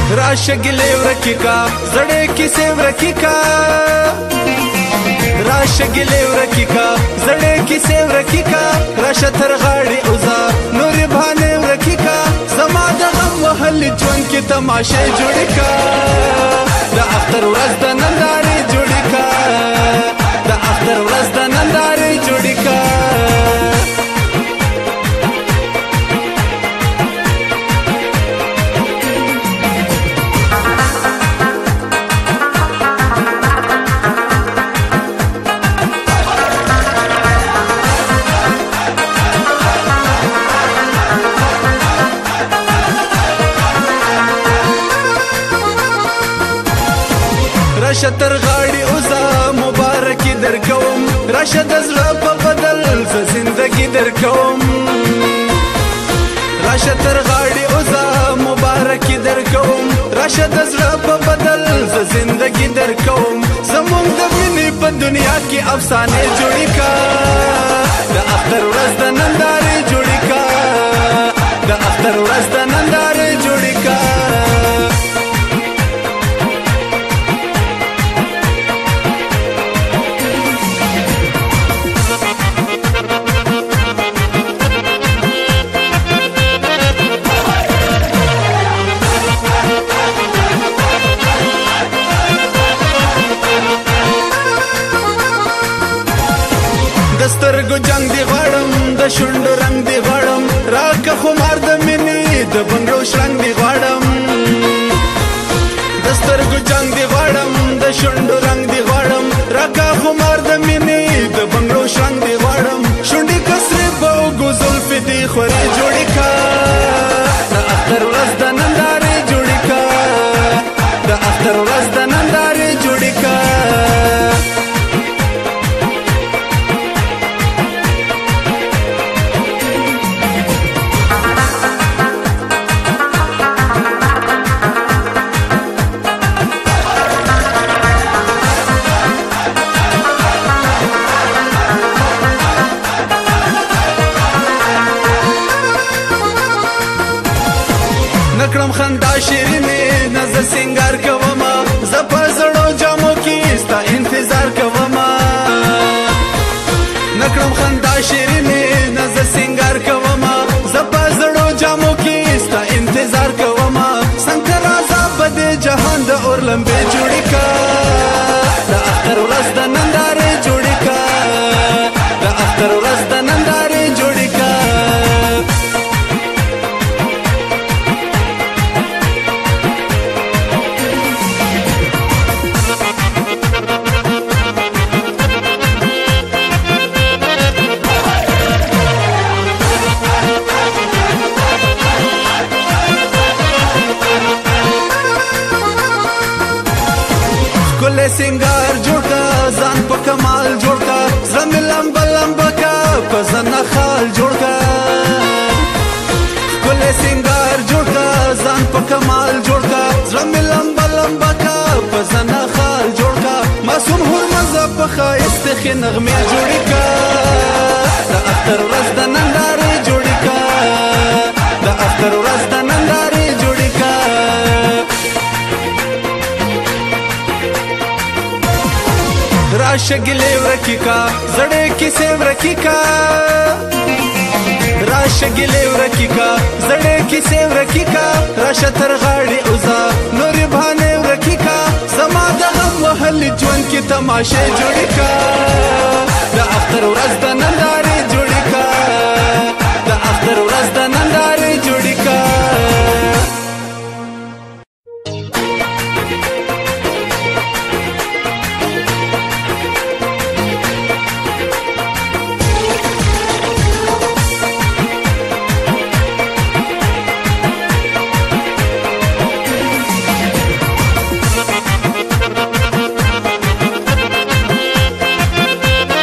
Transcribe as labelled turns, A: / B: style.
A: راشه ګلې ورکې کا زړې کیسې ورکې کا راشه ګلې ورکې کا زړې کیسې ورکې کا راشه تر غاړې اوزا نورې بهانې ورکې کا زما د غم وهلې ژوند کې تماشې جوړې کا د اختر ورځ د نندارې جوړې کا د اختر ورځ د نندارې جوړې کا راشه تر غاړې اوزا مبارکي درکوم راشه د زړه په بدل زه زندګي درکوم راشه تر غاړې اوزا مبارکي درکوم راشه د زړه په بدل زه زندګي درکوم زمونږ د مینې په دنیا کې افسانې جوړې کا د اختر ورځ د نندارې جوړې کا د اختر ورځ د نندارې جوړې کا د سترګو جنگ دی غواړم د شونډو رنگ دی غواړم راکه خمار د مینې د بنګړو شرنګ دی غواړم د سترګو جنگ دی غواړم د شونډو رنگ دی غواړم راکه خمار د مینې د بنګړو شرنګ دی غواړم شونډې کسرې به اوږو زلفې دې خورې جوړې کا د اختر ورځ د نندارې جوړې کا د اختر ورځ د نندارې جوړې کا نکړم خندا شیرینې نه زه سینګار کومه زه په زړو جامو کې ستا انتظار کومه نکړم خندا شیرینې نه زه سینګار کومه زه په زړو جامو کې ستا انتظار کومه څنګه راځه په دې جهان د اور لمبې جوړې کا د اختر ورځ د نندارې جوړې کا د اختر ورځ د نندارې جوړې کا ګل سنگار جوړ کا ځان په کمال جوړ کا زړه مې لمبه لمبه کا په زنه خال جوړ کا ګل سنگار جوړ کا ځان په کمال جوړ کا زړه مې لمبه لمبه کا په زنه خال جوړ کا معصوم هر مزه په ښایست ښې نغمې جوړې کا د اختر ورځ د نندارې جوړې کا د اختر ورځ د نندارې جوړې کا راشه ګلې ورکې کا زړې کیسې ورکې کا راشه ګلې ورکې کا زړې کیسې ورکې کا راشه تر غاړې اوزا نورې بهانې ورکې کا زما د غم وهلې ژوند کې تماشې جوړې کا د اختر ورځ د نندارې جوړې کا د اختر ورځ د نندارې